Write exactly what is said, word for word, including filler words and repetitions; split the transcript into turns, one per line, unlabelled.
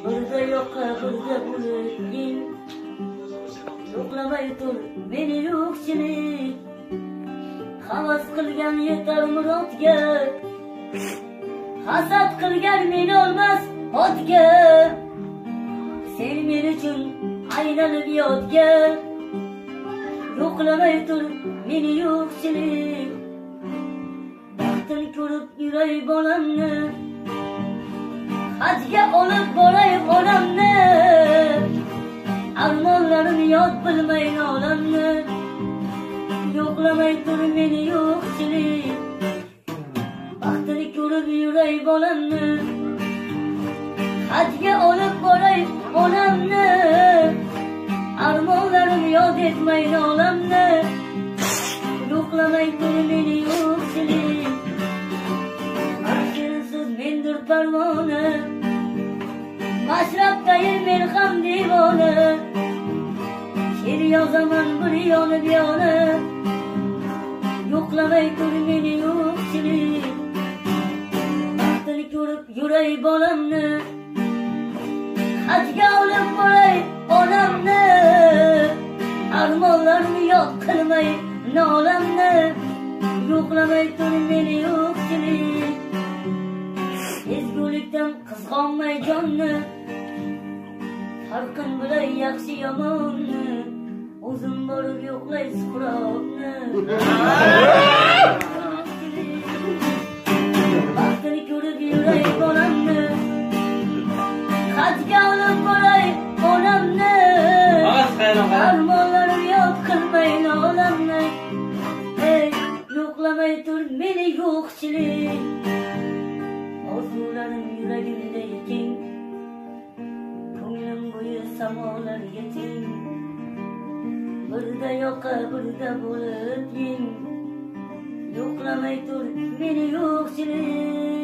birda yo'qqa birda bo'lib yo'qlamay tur meni yo'qchilik havas qilgan yetar murodga hasad qilgan meni olmas otga sen men uchun aylanib yotga yo'qlamay tur meni yo'qchilik baxtini ko'rib yuray bolamni hajga olib boray bolamni armonlarim yod bilmayin olamni yo'qlamay tur meni yo'qchilik baxtini ko'rib yuray bolamni hajga olib boray bolamni armonlarim yod etmayin olamni yo'qlamay tur meni yo'qchilik mahshirsiz mendir parvona mashrabdayin men ham devona she'r yozaman bir yonib yonib yo'qlamay tur meni yo'qchilik baxtini ko'rib yuray bolamni hajga olib boray onamni armonlarimni yod qilmay nolamni yo'qlamay tur meni yo'qchilik ezgulikdan qizg'onmay jonni farqin bilay yaxshi yomonni o'zim borib yo'qlay suhrobni baxtini ko'rib yuray bolamni hajga olib boray onamni armonlarim yod qilmay nolamni ey yo'qlamay tur meni yo'qchilik orzularim yuragimda ekin ko'nglim bo'yi samolarga teng birda yoqa birda bo'lib yeng yo'qlamay tur meni yo'qchilik